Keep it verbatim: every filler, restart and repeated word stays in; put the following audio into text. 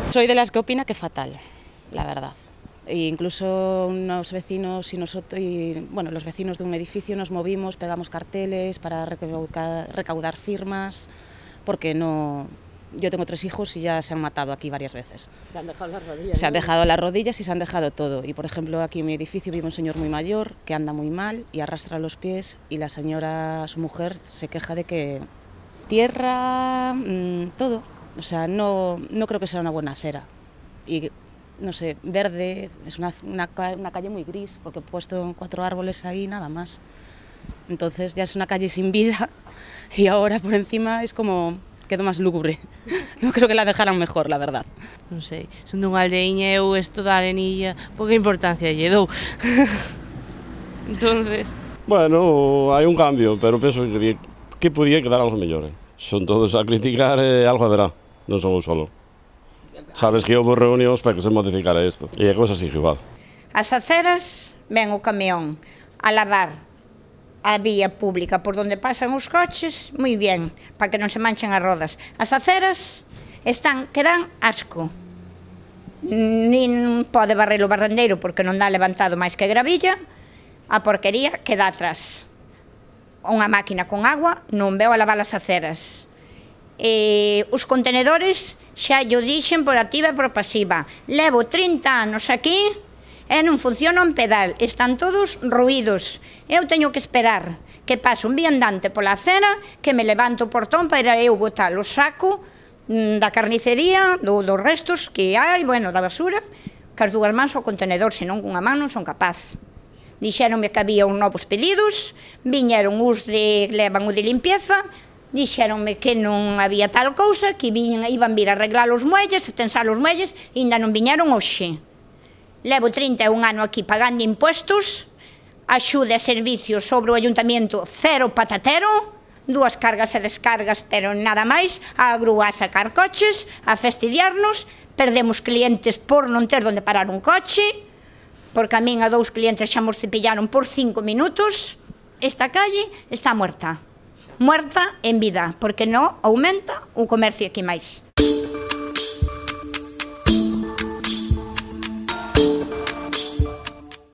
Soy de las que opina que fatal, la verdad. E incluso unos vecinos y nosotros, y, bueno, los vecinos de un edificio nos movimos, pegamos carteles para recaudar, recaudar firmas, porque no... Yo tengo tres hijos y ya se han matado aquí varias veces. Se han dejado las rodillas. Se han ¿no? dejado las rodillas y se han dejado todo. Y por ejemplo, aquí en mi edificio vive un señor muy mayor que anda muy mal y arrastra los pies, y la señora, su mujer, se queja de que tierra, mmm, todo. O sea, no, no creo que sea una buena acera. Y no sé, verde, es una, una, una calle muy gris, porque he puesto cuatro árboles ahí, nada más. Entonces ya es una calle sin vida y ahora por encima es como... quedo máis lúgubre. Non creo que la dejaran mejor, la verdad. Non sei, son dunha aldeiña, eu esto da arenilla, pouca importancia lle dou. Entonces... Bueno, hai un cambio, pero penso que, que podía quedar algo mellor. Eh? Son todos a criticar, eh, algo haberá, non son un solo. Sabes que houve reunións para que se modificara isto, e a cosa sigue igual. As aceras, ven o camión a lavar a vía pública por donde pasan os coches, moi bien, para que non se manchen as rodas. As aceras están, que dan asco. Nin pode barrer o barrendeiro porque non dá levantado máis que gravilla, a porquería queda atrás. Unha máquina con agua non veo a lavar as aceras. E os contenedores xa yo dixen por activa e por pasiva. Levo trinta anos aquí e non funciona un pedal, están todos ruídos. Eu teño que esperar que pase un viandante pola acera, que me levanto o portón para eu botar o saco da carnicería, do, dos restos que hai, bueno, da basura, que as dúas mans ao contenedor, senón cunha man non son capaz. Dixéronme que había uns novos pedidos, viñeron os de, levan o de limpieza, dixéronme que non había tal cousa, que viñan, iban vir a arreglar os muelles, a tensar os muelles, e ainda non viñeron hoxe. Levo trinta e un ano aquí pagando impuestos, axuda e servicios sobre o ayuntamiento cero patatero, dúas cargas e descargas, pero nada máis, a grúa a sacar coches, a fastidiarnos, perdemos clientes por non ter donde parar un coche, porque a min a dous clientes xa mos cepillaron por cinco minutos. Esta calle está muerta, muerta en vida, porque non aumenta o comercio aquí máis.